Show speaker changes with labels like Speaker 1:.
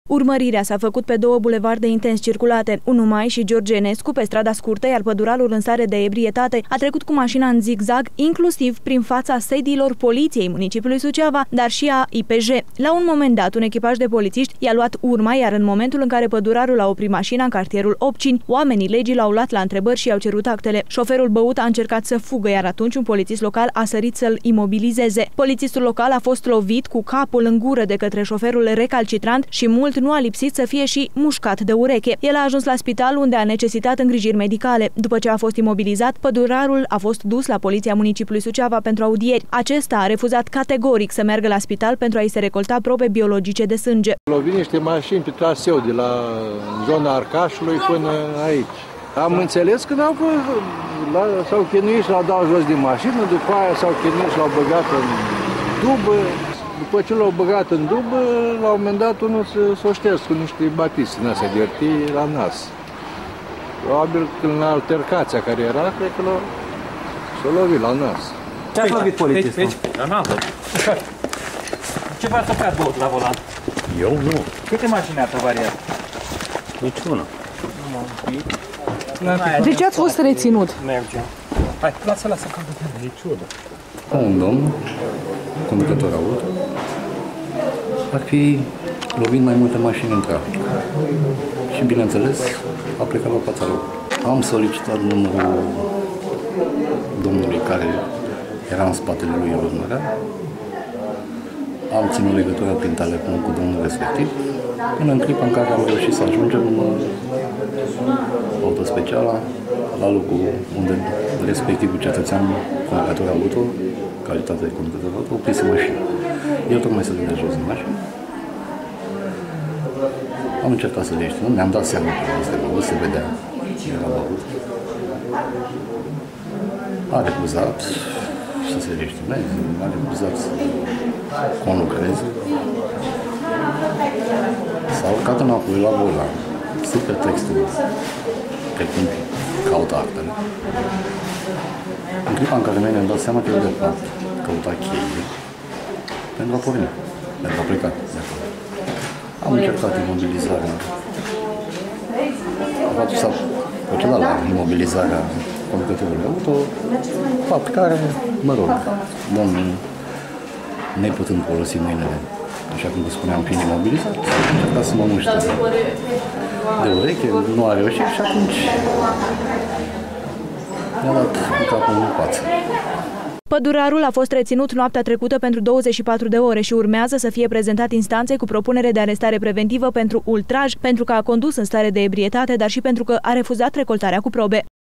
Speaker 1: Urmărirea s-a făcut pe două bulevarde intens circulate, 1 Mai și George Enescu, pe strada scurtă, iar păduralul în stare de ebrietate a trecut cu mașina în zigzag, inclusiv prin fața sediilor poliției municipiului Suceava, dar și a IPJ. La un moment dat, un echipaj de polițiști i-a luat urma, iar în momentul în care pădurarul a oprit mașina în cartierul Opcini, oamenii legii l-au luat la întrebări și i-au cerut actele. Șoferul băut a încercat să fugă, iar atunci un polițist local a sărit să-l imobilizeze. Polițistul local a fost lovit cu capul în gură de către șoferul recalcitrant și mult nu a lipsit să fie și mușcat de ureche. El a ajuns la spital, unde a necesitat îngrijiri medicale. După ce a fost imobilizat, pădurarul a fost dus la poliția municipiului Suceava pentru audieri. Acesta a refuzat categoric să meargă la spital pentru a-i se recolta probe biologice de sânge.
Speaker 2: Lovit niște mașini pe traseu de la zona Arcașului până aici. Am înțeles că s-au chinuit și l-au dat jos din mașină, după aia s-au chinuit și l-au băgat în dubă. După ce l-au băgat în dubă, la un moment dat unul s-o șters cu niște batiste din astea de hârtie la nas. Probabil că în altercația care era, cred că s-a lovit la nas.
Speaker 3: Ce a lovit polițistul?
Speaker 4: Ce v-ați oprat băut la volan?
Speaker 3: Eu nu.
Speaker 4: Câte mașini ați avariat?
Speaker 3: Niciuna.
Speaker 5: De ce ați fost reținut?
Speaker 4: Merge. Hai, lasă că niciuna.
Speaker 6: Un domn, conducător auto, ar fi lovit mai multe mașini în trafic. Și, bineînțeles, a plecat la fața lor. Am solicitat numărul domnului care era în spatele lui în urmărea. Am ținut legătura prin telefon cu domnul respectiv, până în clipa în care am reușit să ajungem în autospeciala, la locul unde respectivul cetățean, conducător auto, calitate de conducător auto, oprise mașina. Eu tocmai să dea jos în mașină. Am încercat să le știu, mi-am dat seama că este băut, se vedea că era băut. A refuzat să se leștineze, a refuzat să conlucreze. S-a urcat înapoi la volan, sub pretextul că când caută actele. În clipa în care noi ne-am dat seama că el de fapt căuta cheie pentru a porni, pentru a pleca de acolo. Am încercat imobilizarea. Faptul s-a procedat la imobilizarea conducătorului auto, fapt care, mă rog, domnul, neputând folosi mâinile, așa cum vă spuneam, fiind imobilizat, a încercat să mă muște de ureche, nu a reușit și atunci mi-a dat cu capul în față.
Speaker 1: Pădurarul a fost reținut noaptea trecută pentru 24 de ore și urmează să fie prezentat instanței cu propunere de arestare preventivă pentru ultraj, pentru că a condus în stare de ebrietate, dar și pentru că a refuzat recoltarea cu probe.